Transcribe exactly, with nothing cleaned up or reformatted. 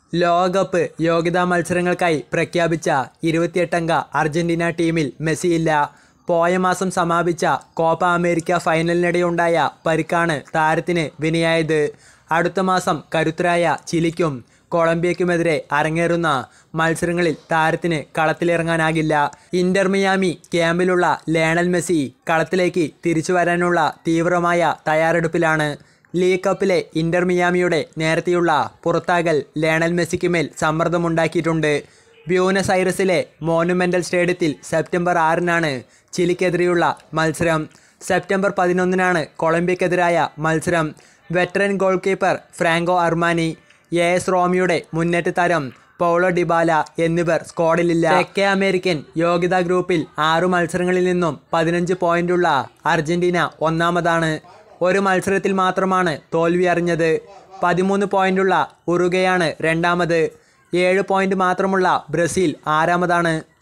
ലോകകപ്പ് യോഗ്യതാ മത്സരങ്ങൾക്കായി പ്രഖ്യാപിച്ച ഇരുപത്തിയെട്ടംഗ അർജന്റീന ടീമിൽ മെസ്സിയില്ല. പോയ മാസം സമാപിച്ച കോപ്പ അമേരിക്ക ഫൈനലിനിടെയുണ്ടായ പരിക്കാണ് താരത്തിന് വിനയായത്. അടുത്ത മാസം കരുത്തരായ ചിലിക്കും കൊളംബിയയ്ക്കുമെതിരെ അരങ്ങേറുന്ന മത്സരങ്ങളിൽ താരത്തിന് കളത്തിലിറങ്ങാനാകില്ല. ഇന്റർ മിയാമി ക്യാമ്പിലുള്ള ലയണൽ മെസ്സി കളത്തിലേക്ക് തിരിച്ചു വരാനുള്ള തീവ്രമായ തയ്യാറെടുപ്പിലാണ്. ലീഗ് കപ്പിലെ ഇന്റർ മിയാമിയുടെ നേരത്തെയുള്ള പുറത്താകൽ ലയണൽ മെസ്സിക്കുമേൽ സമ്മർദ്ദമുണ്ടാക്കിയിട്ടുണ്ട്. ബ്യൂണസ് ഐറസിലെ മോനുമെൻ്റൽ സ്റ്റേഡിയത്തിൽ സെപ്റ്റംബർ ആറിനാണ് ചിലിക്കെതിരെയുള്ള മത്സരം. സെപ്റ്റംബർ പതിനൊന്നിനാണ് കൊളംബിയക്കെതിരായ മത്സരം. Veteran goalkeeper Franco Armani, A S റോമിയുടെ മുന്നേറ്റ താരം പൗളോ ഡിബാല എന്നിവർ സ്ക്വാഡിലില്ല. തെക്കേ അമേരിക്കൻ യോഗ്യതാ ഗ്രൂപ്പിൽ ആറു മത്സരങ്ങളിൽ നിന്നും പതിനഞ്ച് പോയിന്റുള്ള അർജന്റീന ഒന്നാമതാണ്. ഒരു മത്സരത്തിൽ മാത്രമാണ് തോൽവി അറിഞ്ഞത്. പതിമൂന്ന് പോയിന്റുള്ള ഉറുഗ്വേയാണ് രണ്ടാമത്. ഏഴ് പോയിന്റ് മാത്രമുള്ള ബ്രസീൽ ആറാമതാണ്.